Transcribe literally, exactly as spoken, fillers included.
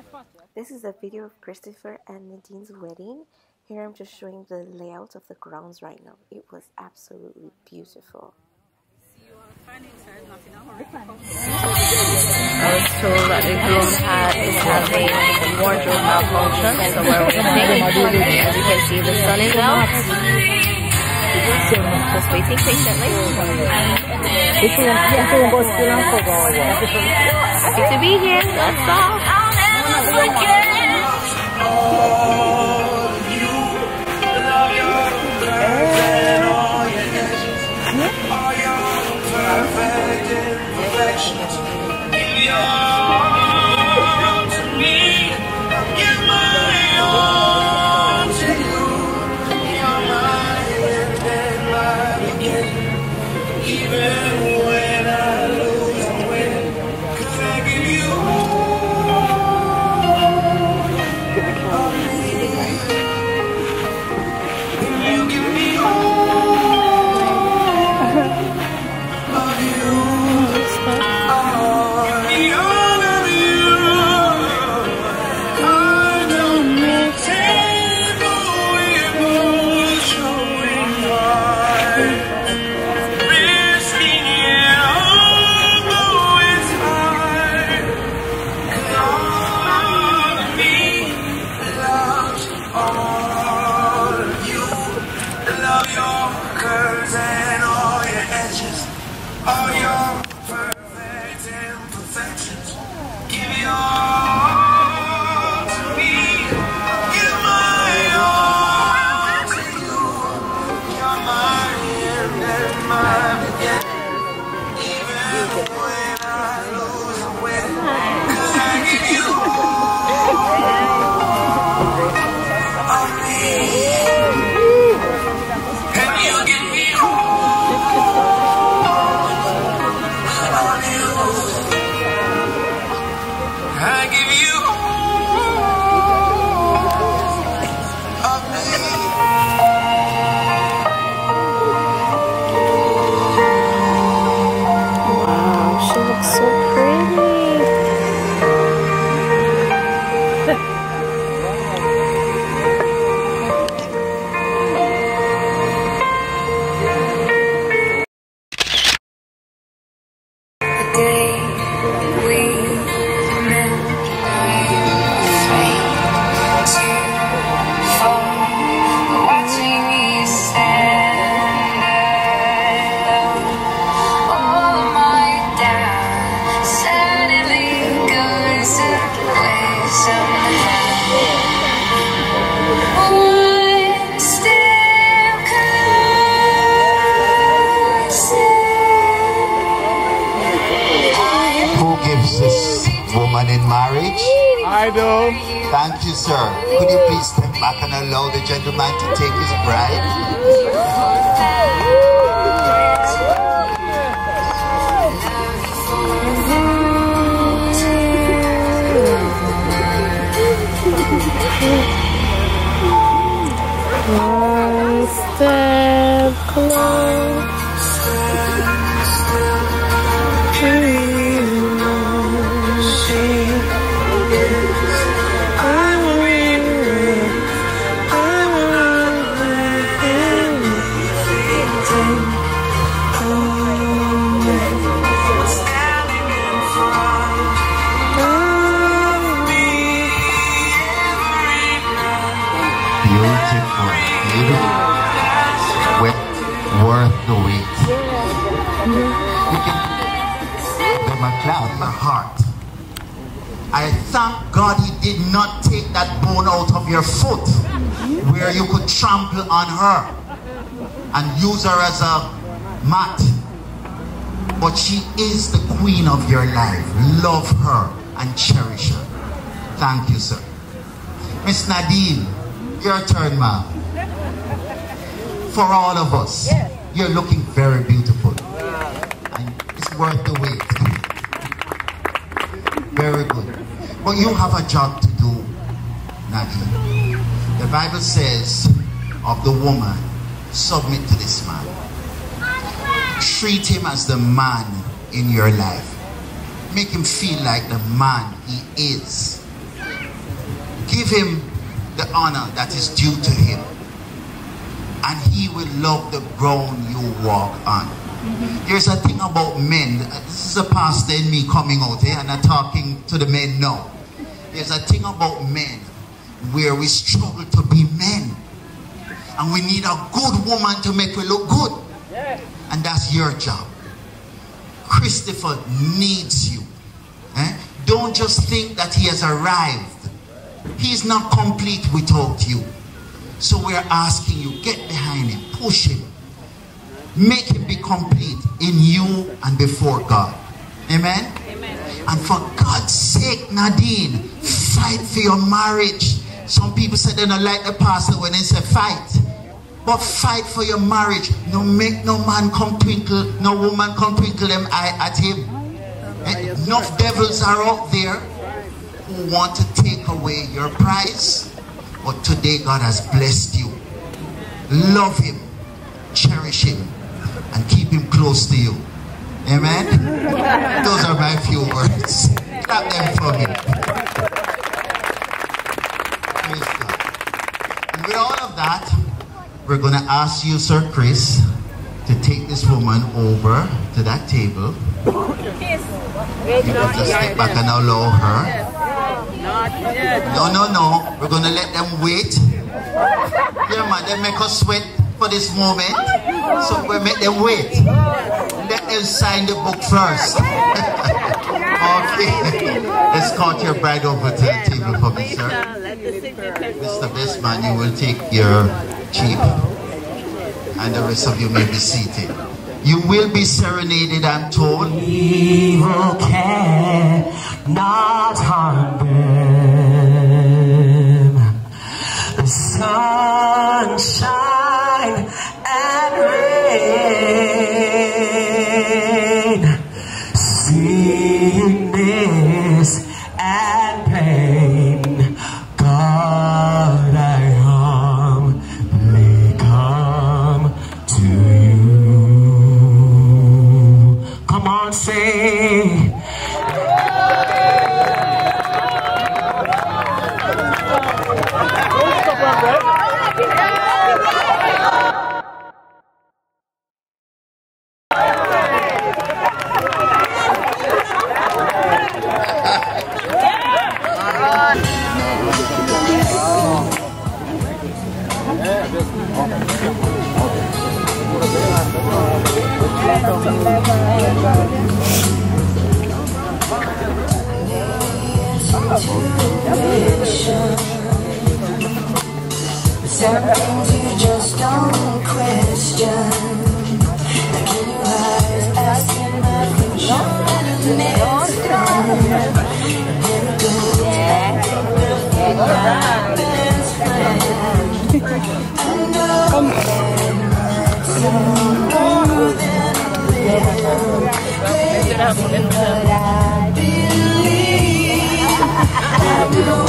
This is a video of Christopher and Nadine's wedding. Here I'm just showing the layout of the grounds right now. It was absolutely beautiful. I was told that the groom had, is having wardrobe malfunction, so we're waiting. As you can see, the sun is out. Just waiting patiently. Happy to be here, that's all. In marriage? I do. Thank you, sir. Could you please step back and allow the gentleman to take his bride? One step close. Beautiful, beautiful, with worth the wait. You can the McLeod, my heart. I thank God he did not take that bone out of your foot, where you could trample on her and use her as a mat. But she is the queen of your life. Love her and cherish her. Thank you, sir. Miss Nadine, your turn, ma'am. For all of us, you're looking very beautiful. And it's worth the wait. Very good. But you have a job to do, Nadine. The Bible says of the woman, submit to this man. Treat him as the man in your life. Make him feel like the man he is. Give him the honor that is due to him. And he will love the ground you walk on. Mm-hmm. There's a thing about men. This is a pastor in me coming out here, and I'm talking to the men now. There's a thing about men where we struggle to be men. And we need a good woman to make we look good. And that's your job. Christopher needs you. Eh? Don't just think that he has arrived. He's not complete without you. So we're asking you, get behind him, push him. Make him be complete in you and before God. Amen? Amen. And for God's sake, Nadine, fight for your marriage. Some people say they don't like the pastor when they say fight. But fight for your marriage. No make no man come twinkle, no woman come twinkle them eye at him. And enough devils are out there who want to take away your prize. But today God has blessed you. Love him, cherish him, and keep him close to you. Amen? Those are my few words. Clap them for me. Praise God. And with all of that, we're going to ask you, Sir Chris, to take this woman over to that table. You can just step back and allow her. No, no, no. We're going to let them wait. Yeah, man, they make us sweat for this moment. So we'll make them wait. Let them sign the book first. Okay. Escort your bride over to the table for me, sir. Mister Bestman, you will take your chief. And the rest of you may be seated. You will be serenaded, I'm told. Evil cannot harm them. The sunshine and rain, sickness and pain, God, I humbly come to you. Come on, say. Some things you just don't question. Like in your eyes, asking my future and the next time. And go back and my best friend. And know that more than a little. But I believe I know.